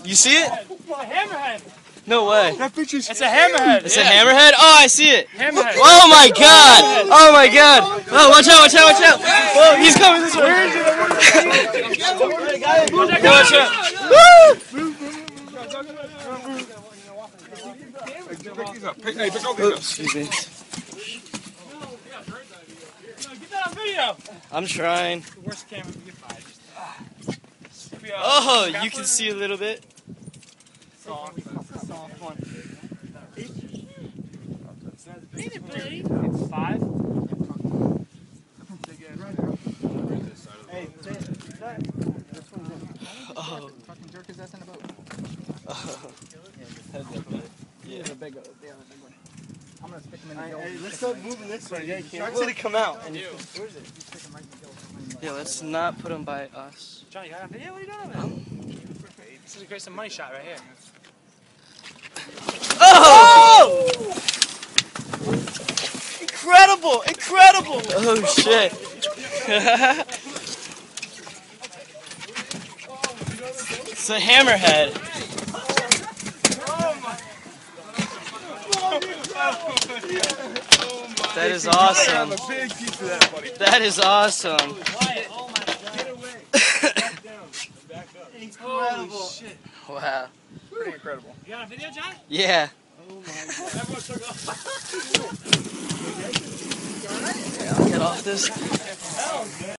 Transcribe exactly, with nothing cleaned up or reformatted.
You see it? It's a hammerhead. No way. That picture's It's a hammerhead. It's yeah. a hammerhead? Oh, I see it. Hammerhead. Oh my god. Oh my god. Oh, watch out, watch out, watch out. Oh, he's coming this way. Where is it? Watch out. Woo! Oh, excuse me. Get that on video. I'm trying. The worst camera you can find. Oh, you can see a little bit. Soft. Soft one. It's five. Hey, is that this one's in? Oh. Fucking jerk is that in a boat? Oh. Yeah, the big, the other big one. I'm gonna stick him in the gill. Hey, let's start moving this way. Yeah, you can't. Shark's gonna come out. And where is it? You stick him right in the gill. yeah, let's not put him by us. Johnny, you got a video? What are you doing over there? This is a great some money shot right here. Oh! Incredible! Incredible! Oh shit! It's a hammerhead. That is awesome. That is awesome. Incredible. Wow. Pretty incredible. You got a video, John? Yeah. Oh my god. Everyone took off. Yeah, I'll get off this.